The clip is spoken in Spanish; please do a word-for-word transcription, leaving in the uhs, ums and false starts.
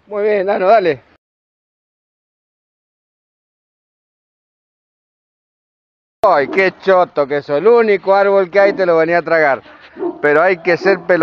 Muy bien, Nano, dale. Ay, qué choto que eso. El único árbol que hay te lo venía a tragar. Pero hay que ser pelotudo.